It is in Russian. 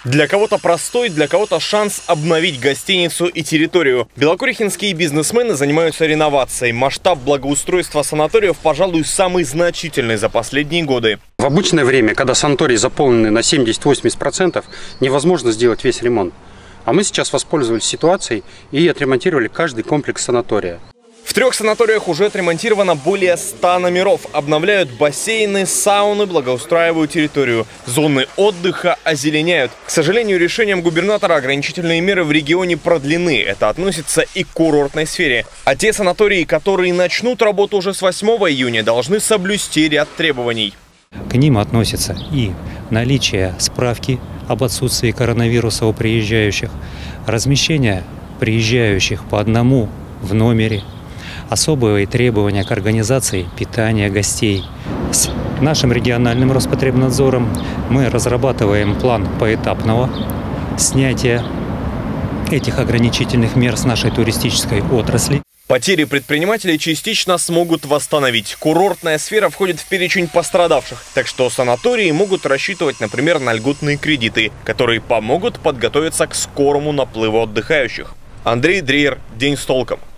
Для кого-то простой, для кого-то шанс обновить гостиницу и территорию. Белокурихинские бизнесмены занимаются реновацией. Масштаб благоустройства санаториев, пожалуй, самый значительный за последние годы. В обычное время, когда санатории заполнены на 70-80%, невозможно сделать весь ремонт. А мы сейчас воспользовались ситуацией и отремонтировали каждый комплекс санатория. В 3 санаториях уже отремонтировано более 100 номеров. Обновляют бассейны, сауны, благоустраивают территорию. Зоны отдыха озеленяют. К сожалению, решением губернатора ограничительные меры в регионе продлены. Это относится и к курортной сфере. А те санатории, которые начнут работу уже с 8 июня, должны соблюсти ряд требований. К ним относятся и наличие справки об отсутствии коронавируса у приезжающих, размещение приезжающих по одному в номере, особые требования к организации питания гостей. С нашим региональным Роспотребнадзором мы разрабатываем план поэтапного снятия этих ограничительных мер с нашей туристической отрасли. Потери предпринимателей частично смогут восстановить. Курортная сфера входит в перечень пострадавших, так что санатории могут рассчитывать, например, на льготные кредиты, которые помогут подготовиться к скорому наплыву отдыхающих. Андрей Дриер, День с толком.